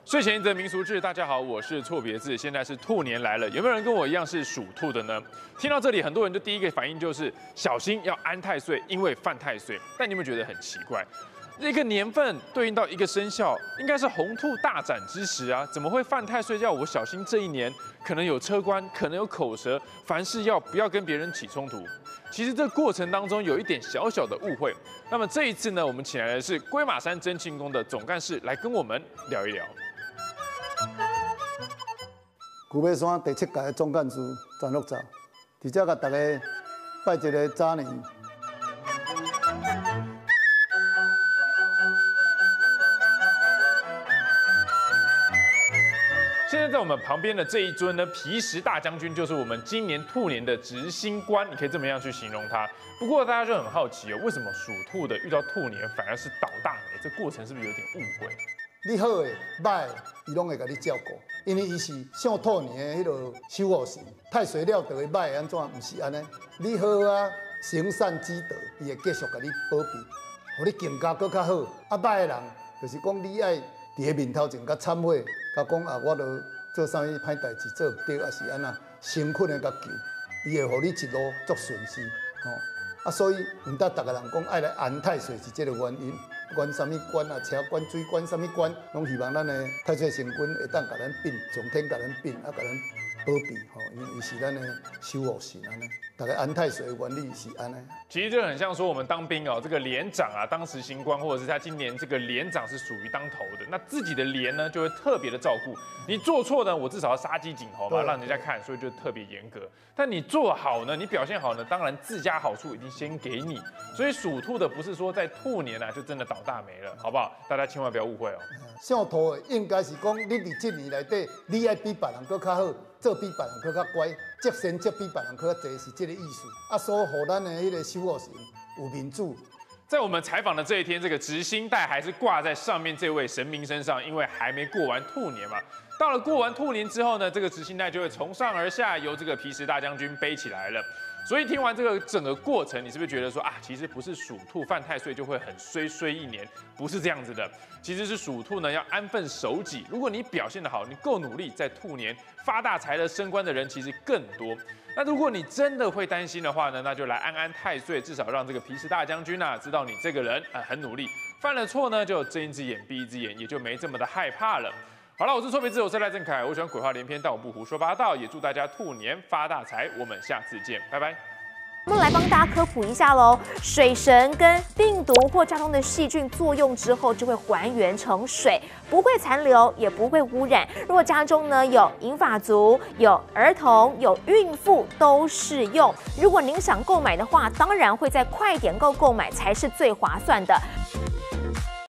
睡前一则民俗志，大家好，我是错别字。现在是兔年来了，有没有人跟我一样是属兔的呢？听到这里，很多人就第一个反应就是小心要安太岁，因为犯太岁。但你有没有觉得很奇怪？一个年份对应到一个生肖，应该是红兔大展之时啊，怎么会犯太岁？要我小心这一年可能有车关，可能有口舌，凡事不要跟别人起冲突。其实这过程当中有一点小小的误会。那么这一次呢，我们请来的是龟马山真庆宫的总干事来跟我们聊一聊。 古尾山第7届的总干事张乐照，伫遮甲大家拜一个早年。 现在在我们旁边的这一尊呢，皮实大将军就是我们今年兔年的执星官，你可以这么样去形容他。不过大家就很好奇哦，为什么属兔的遇到兔年反而是倒大霉？这过程是不是有点误会？ 你好的、歹的，伊拢会甲你照顾，因为伊是上兔年的迄个守护神，太岁了得的歹的安怎？毋是安尼，你好啊，行善积德，伊会继续甲你保庇，互你更加搁较好。啊，歹的人就是讲你爱伫个面头前甲忏悔，甲讲啊，我著做啥物歹代志做毋对，还是安那诚恳的甲求，伊会互你一路足顺遂，吼。啊，所以毋得逐个人讲爱来安太岁是这个原因。不管啥物官啊，车官、水官，啥物官，拢希望咱的太岁神君会当甲咱庇，上天甲咱庇，啊，甲咱保庇，吼，因为伊是咱的守护神安尼。大概安太岁的原理是安尼。 其实就很像说我们当兵哦，这个连长啊，当时行官或者是他今年这个连长是属于当头的，那自己的连呢就会特别的照顾。你做错呢，我至少要杀鸡儆猴嘛，让人家看，所以就特别严格。但你做好呢，你表现好呢，当然自家好处已经先给你。所以属兔的不是说在兔年啊就真的倒大霉了，好不好？大家千万不要误会哦。 上兔的应该是讲你伫这年内底，你爱比别人更较好，做比别人更较乖，接先接比别人更较济，是这个意思。啊，所互咱的迄个守护神有民主。 在我们采访的这一天，这个执星带还是挂在上面这位神明身上，因为还没过完兔年嘛。到了过完兔年之后呢，这个执星带就会从上而下由这个皮实大将军背起来了。所以听完这个整个过程，你是不是觉得说啊，其实不是属兔犯太岁就会很衰一年，不是这样子的。其实是属兔呢要安分守己，如果你表现得好，你够努力，在兔年发大财的升官的人其实更多。那如果你真的会担心的话呢，那就来安安太岁，至少让这个皮实大将军啊知道你这个人很努力，犯了错呢就睁一只眼闭一只眼，也就没这么的害怕了。好了，我是错别字，我是赖正凯，我喜欢鬼话连篇，但我不胡说八道，也祝大家兔年发大财，我们下次见，拜拜。 我们来帮大家科普一下喽，水神跟病毒或家中的细菌作用之后，就会还原成水，不会残留，也不会污染。如果家中呢有银发族、有儿童、有孕妇，都适用。如果您想购买的话，当然会在快点购购买才是最划算的。